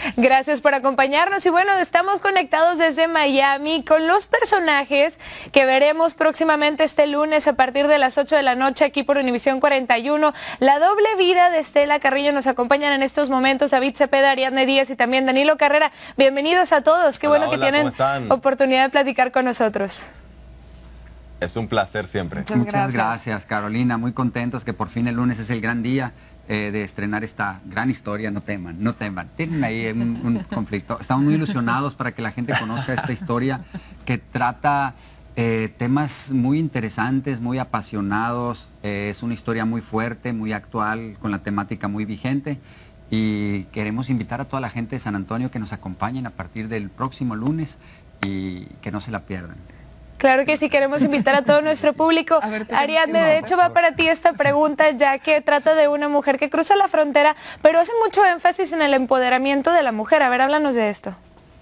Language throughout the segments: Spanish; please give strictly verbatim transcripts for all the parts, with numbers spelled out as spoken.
Gracias por acompañarnos y bueno, estamos conectados desde Miami con los personajes que veremos próximamente este lunes a partir de las ocho de la noche aquí por Univisión cuarenta y uno. La doble vida de Estela Carrillo nos acompañan en estos momentos, David Cepeda, Ariadne Díaz y también Danilo Carrera. Bienvenidos a todos, qué Hola, bueno que hola, tienen oportunidad de platicar con nosotros. Es un placer siempre. Muchas, Muchas gracias. gracias, Carolina. Muy contentos que por fin el lunes es el gran día eh, de estrenar esta gran historia. No teman, no teman. Tienen ahí un, un conflicto. Estamos muy ilusionados para que la gente conozca esta historia que trata eh, temas muy interesantes, muy apasionados. Eh, es una historia muy fuerte, muy actual, con la temática muy vigente. Y queremos invitar a toda la gente de San Antonio que nos acompañen a partir del próximo lunes y que no se la pierdan. Claro que sí, queremos invitar a todo nuestro público. Ver, Ariadne, de hecho va para ti esta pregunta, ya que trata de una mujer que cruza la frontera, pero hace mucho énfasis en el empoderamiento de la mujer. A ver, háblanos de esto.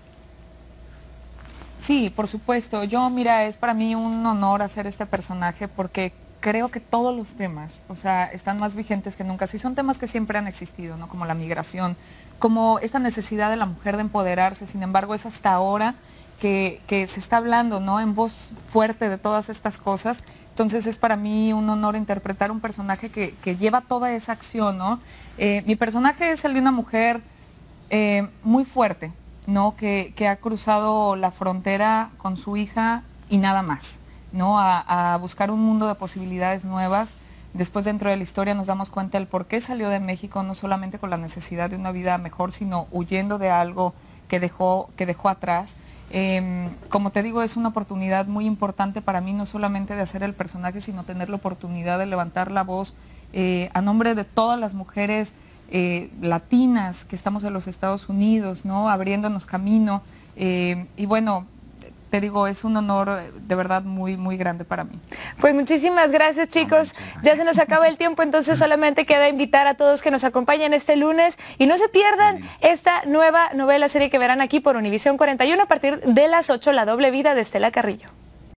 Sí, por supuesto. Yo, mira, es para mí un honor hacer este personaje porque creo que todos los temas, o sea, están más vigentes que nunca. Sí, son temas que siempre han existido, ¿no? Como la migración, como esta necesidad de la mujer de empoderarse. Sin embargo, es hasta ahora Que, que se está hablando, ¿no?, en voz fuerte de todas estas cosas. Entonces es para mí un honor interpretar un personaje que, que lleva toda esa acción, ¿no? Eh, mi personaje es el de una mujer eh, muy fuerte, ¿no?, que, que ha cruzado la frontera con su hija y nada más, ¿no?, a, a buscar un mundo de posibilidades nuevas. Después, dentro de la historia, nos damos cuenta del por qué salió de México, no solamente con la necesidad de una vida mejor, sino huyendo de algo que dejó, que dejó atrás. Eh, como te digo, es una oportunidad muy importante para mí, no solamente de hacer el personaje, sino tener la oportunidad de levantar la voz eh, a nombre de todas las mujeres eh, latinas que estamos en los Estados Unidos, ¿no?, abriéndonos camino. Eh, y bueno, te digo, es un honor de verdad muy, muy grande para mí. Pues muchísimas gracias, chicos. Ya se nos acaba el tiempo, entonces solamente queda invitar a todos que nos acompañen este lunes y no se pierdan esta nueva novela serie que verán aquí por Univisión cuarenta y uno a partir de las ocho, La doble vida de Estela Carrillo.